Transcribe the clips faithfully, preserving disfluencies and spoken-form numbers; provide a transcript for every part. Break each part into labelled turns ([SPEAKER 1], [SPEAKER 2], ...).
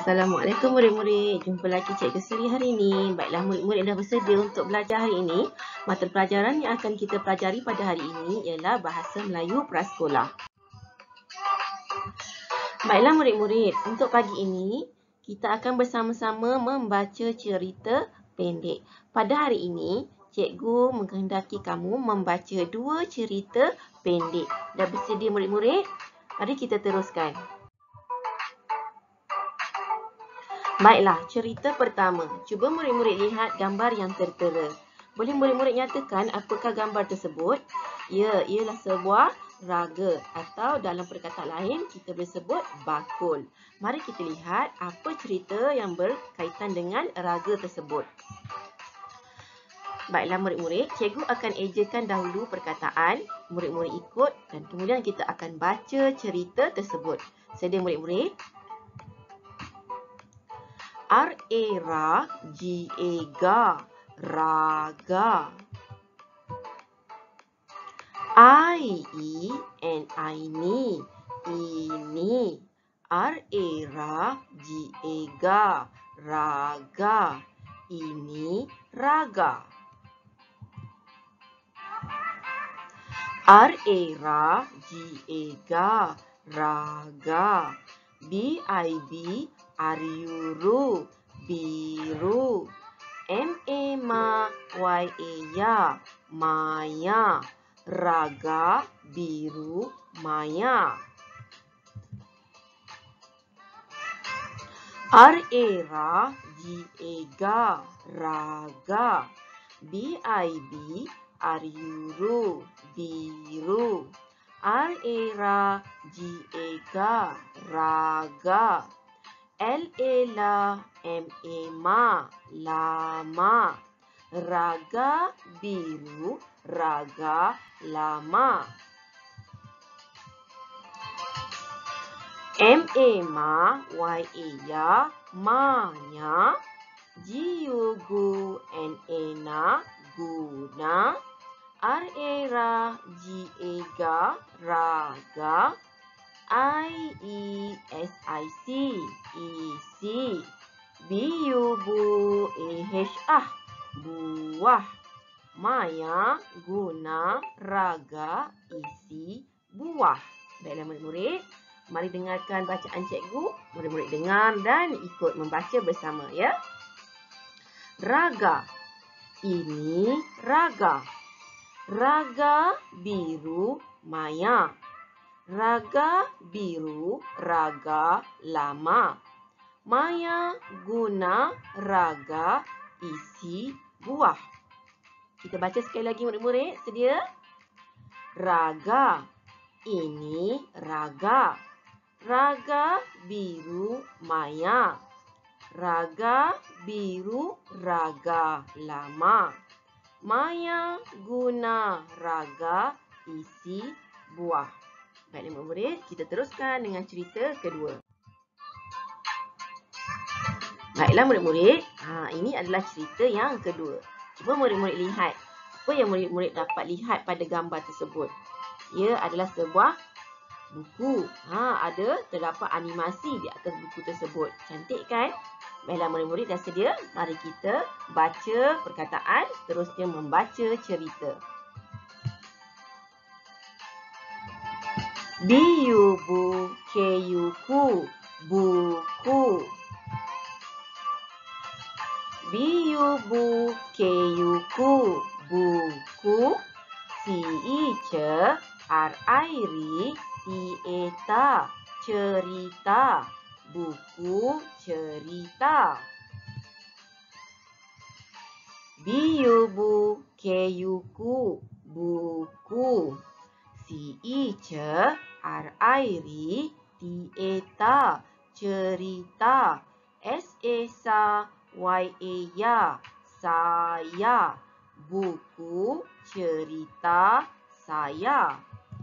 [SPEAKER 1] Assalamualaikum murid-murid. Jumpa lagi Cikgu Seri hari ini. Baiklah, murid-murid dah bersedia untuk belajar hari ini. Mata pelajaran yang akan kita pelajari pada hari ini ialah Bahasa Melayu Prasekolah. Baiklah murid-murid, untuk pagi ini kita akan bersama-sama membaca cerita pendek. Pada hari ini, Cikgu menghendaki kamu membaca dua cerita pendek. Dah bersedia murid-murid? Mari kita teruskan. Baiklah, cerita pertama. Cuba murid-murid lihat gambar yang tertera. Boleh murid-murid nyatakan apakah gambar tersebut? Ya, ialah sebuah raga atau dalam perkataan lain kita boleh sebut bakul. Mari kita lihat apa cerita yang berkaitan dengan raga tersebut. Baiklah murid-murid, cikgu akan ejakan dahulu perkataan, murid-murid ikut dan kemudian kita akan baca cerita tersebut. Sedia murid-murid? R-A-Ra, G-A-Ga, raga. I-E-N-I-Ni, ini. R-A-Ra, G-A-Ga, raga. Ini raga. R-A-Ra, G-A-Ga, raga. B-I-B, Aryuru, biru. M-A-Ma, Y-A-Ya, maya. Raga, biru, maya. R-A-Ra, G-A-Ga, raga. B-I-B, Aryuru, biru. R-A-Ra, G-A-Ga, raga. L-A-La, M-A-Ma, lama. Raga, biru, raga, lama. M-A-Ma, Y-A-Ya, manya. G-U-Gu, N-A-Na, guna. R-A-Ra, G-A-Ga, raga. I-E-S-I-C, isi. B-U-Bu, A-H, ah, buah. Maya, guna, raga, isi, buah. Baiklah murid-murid, mari dengarkan bacaan cikgu. Murid-murid dengar dan ikut membaca bersama ya. Raga, ini raga. Raga biru maya. Raga biru, raga lama. Maya guna raga isi buah. Kita baca sekali lagi murid-murid. Sedia? Raga. Ini raga. Raga biru maya. Raga biru, raga lama. Maya guna raga isi buah. Baiklah murid-murid, kita teruskan dengan cerita kedua. Baiklah murid-murid, ha, ini adalah cerita yang kedua. Cuba murid-murid lihat. Apa yang murid-murid dapat lihat pada gambar tersebut? Ia adalah sebuah buku. Ha, ada terdapat animasi di atas buku tersebut. Cantik kan? Baiklah murid-murid dah sedia? Mari kita baca perkataan, terusnya membaca cerita. B-U-Bu, K-U-Ku, buku. B-U-Bu, K-U-Ku, buku. C-I-Ce, R-I-Ri, T-E-Ta, cerita. Buku cerita. B-U-Bu, K-U-Ku, buku. C-I-Ce, R-I-Ri, T-E-Ta, cerita. S-E-Sa, Y-A-Ya, saya. Buku cerita saya.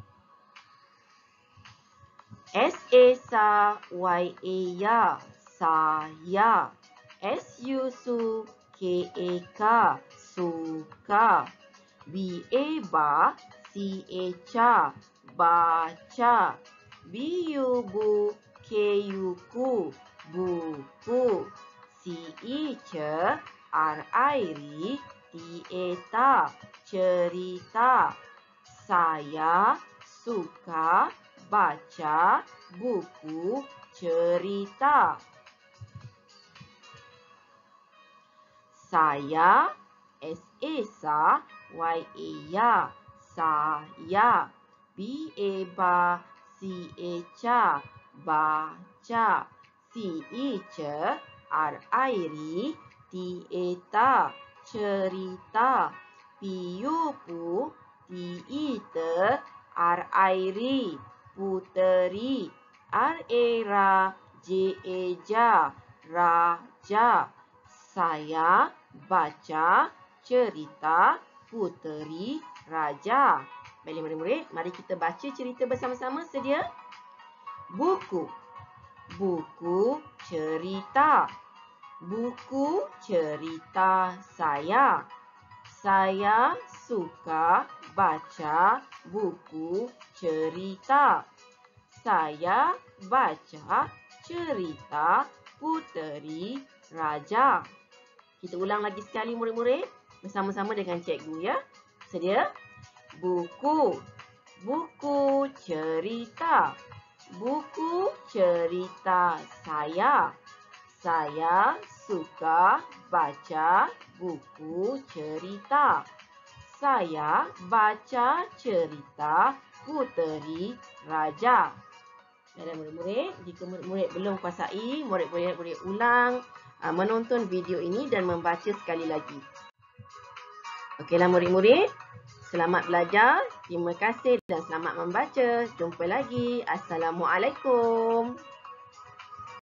[SPEAKER 1] S-E-Sa, Y-A-Ya, saya. S-U-Su, K-E-Ka, suka. B-A-Ba, C-A-Ca, baca. B-U-Bu, K-U-Ku, buku. C I C R I R I T A T A, cerita. Saya suka baca buku cerita. Saya, S A S A, Y A ya, saya. B A ba, C A ca, baca. C I C R I R I T A T A, cerita. P U pu, T I T R I R I, puteri. R A ra, J A ja, raja. Saya baca cerita Puteri Raja. Baiklah murid-murid, mari kita baca cerita bersama-sama. Sedia? Buku. Buku cerita. Buku cerita saya. Saya suka baca buku cerita. Saya baca cerita Puteri Raja. Kita ulang lagi sekali murid-murid bersama-sama dengan cikgu ya. Sedia? Buku. Buku cerita. Buku cerita saya. Saya suka baca buku cerita. Saya baca cerita Puteri Raja. Dan murid-murid, jika murid-murid belum kuasai, murid-murid boleh ulang uh, menonton video ini dan membaca sekali lagi. Okeylah murid-murid, selamat belajar, terima kasih dan selamat membaca. Jumpa lagi. Assalamualaikum.